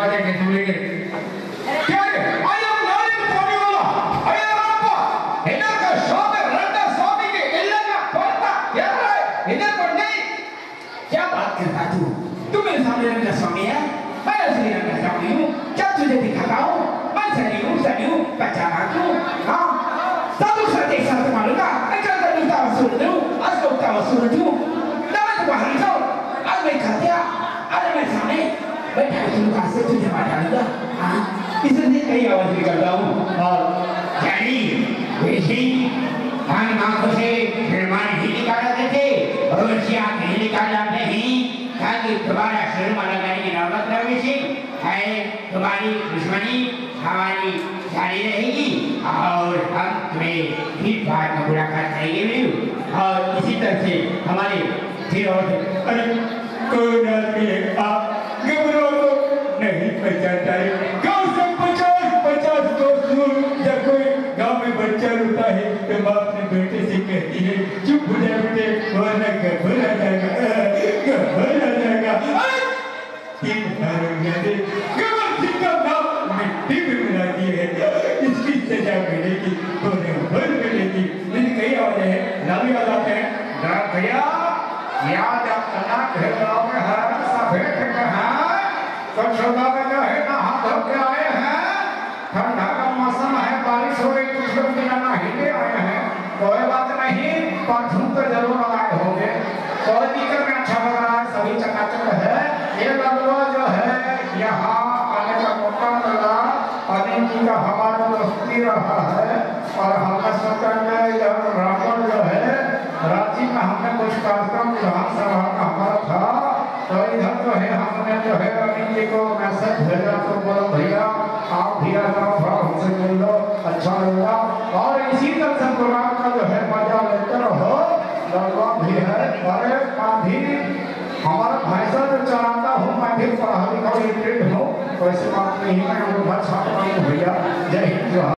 आवाज है कि बोलेंगे क्या है I am not in body वाला आई एम आपा इधर का शॉप है रंडा शॉप के इल्ला का पड़ता यार इधर पर नहीं क्या बात करता तू मेरे सामने रंगा स्वामी है मैं असली रंगा स्वामी हूँ क्या तुझे दिखाता हूँ मैं सनी हूँ पहचाना तू हाँ साधु सत्य साथ मालूंगा अगर तो लुटा वसूल दूँ आज तो लुटा वसूल दूँ नमक बाहर जाओ आज मैं खातिया आज मैं सामने बैठा तुम कासे तुझे मार डालूंगा हाँ इसलिए कई आवाज निकालता हूँ और जानी वैसे हम आंखों से फिल्मान ही निकाल आते थे और उसकी आंखें ही निकाल आते हैं ताकि तुम्हारा फिल्म लगाने की नौबत न वैसे है तुम्हारी दुश्मनी हमारी जारी रहेगी और हम तुम्हें फिर बाद में मुलाकात करेंगे मिलू और इसी तरह से हमारे फिर और अरे कोई आदमी है आप घबराओ तो नहीं पहचानता है गाँव से 50 कोस दूर जब कोई गाँव में बच्चा रोता है तो माँ अपने बेटे से कहती है चुप हो जा बेटे वरना घबरा जाएगा तीन मिट्टी में मिला दिए है इसकी सजा मिलेगी तो मिलेगी लेकिन कई आवाजें हैं नाम याद आते हैं भैया याद अपना घर गाँव में है सफेद है तो छोटा में जो है ना हाथ धो के आए हैं ठंडा का मौसम है बारिश हो रही कुछ लोग बिना नहाने आए हैं कोई बात नहीं परफ्यूम तो जरूर लगाए होंगे कोई दिक्कत में अच्छा लग रहा है सभी चकाचक है ये लड़वा जो है यहाँ आने का मौका मिला अनिल जी का हमारा दोस्ती रहा है और हमने सोचा कि रामगढ़ जो है रांची में हमने कुछ कार्यक्रम विधानसभा का हमारा था तो इधर जो है हमने जो है अनिल जी को मैसेज भेजा तो बोलो भैया आप भी आ जाओ थोड़ा हमसे मिल लो अच्छा लगेगा और इसी तरह से प्रोग्राम का जो है मजा लेते रहो लड़वा भी है अरे भी हमारा भैंसा जो चलाता हूँ मैं भी पढ़ा लिखा लिटरेट हूँ वैसे बात नहीं मैं वो भैया जय हिंद।